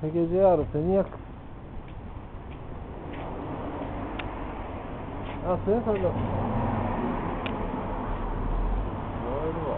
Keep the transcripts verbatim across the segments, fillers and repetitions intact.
セケ ジェイアールせんにひゃく。あ、せんさんびゃく。燃えるわ。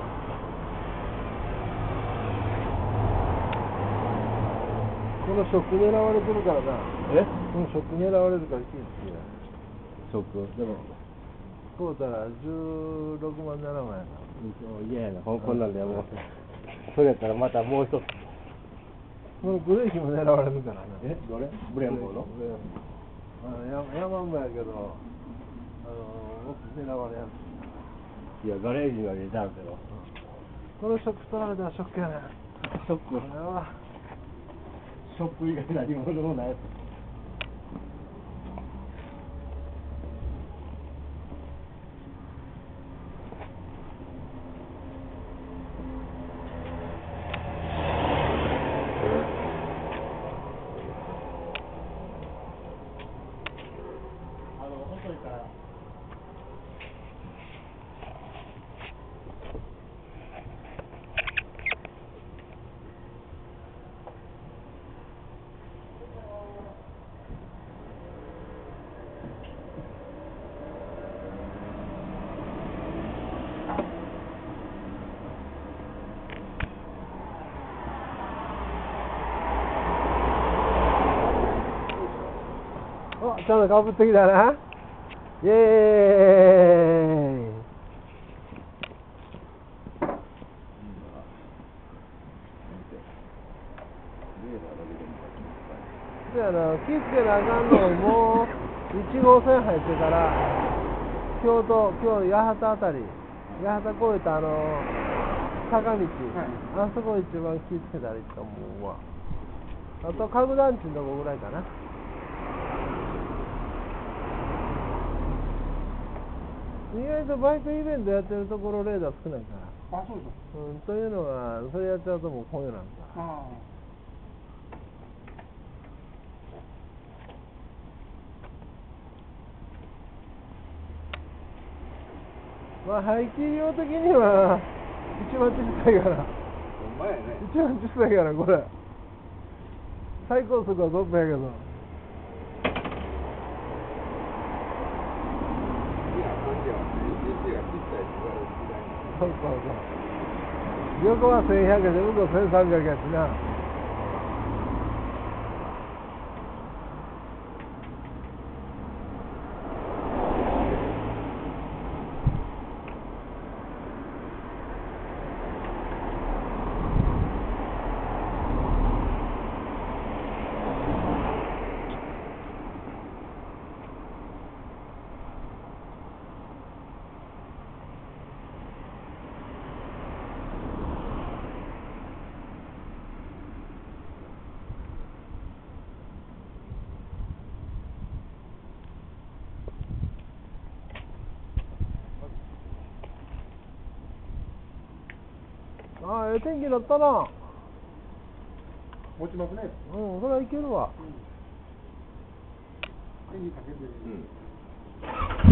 このショック狙われてるからな。 え？ このショック狙われるから気ぃつけや。 ショック。でもこうたらじゅうろくまんななまんやな。 嫌やな、こんなんでもうそれやったらまたもう一つ。 このブレーキも狙われるからな。 え？どれ？ブレンボーの？ ブレンボー。あのヤマンバやけど、あの僕狙われやすい。 いや、ガレージには入れてあるけど。 このショック取られたらショックやな。 ショック。 これはショック以外何物もない。あの細いから。 お、ちょうどかぶってきたな。イエーイ。そうやな、気ぃつけなあかんのもういち号線入ってから京都、今日八幡あたり、八幡越えたあの坂道、はい、あそこ一番気ぃつけたらいいと思うわ。あと家具団地のとこぐらいかな。意外とバイクイベントやってるところレーダー少ないから。 あ、そうそう。 うん、というのはそれやっちゃうともうこういうなんだ。 ああ。 まあ排気量的には一番小さいから。 ほんまやね。 一番小さいからこれ。最高速はトップやけど。そうそうそう。横はせんひゃくで向こうせんさんびゃくやしな。ああ、ええ天気になったな。 持ちますね。 うん、それはいけるわ。 うん。手にかけて。 うん。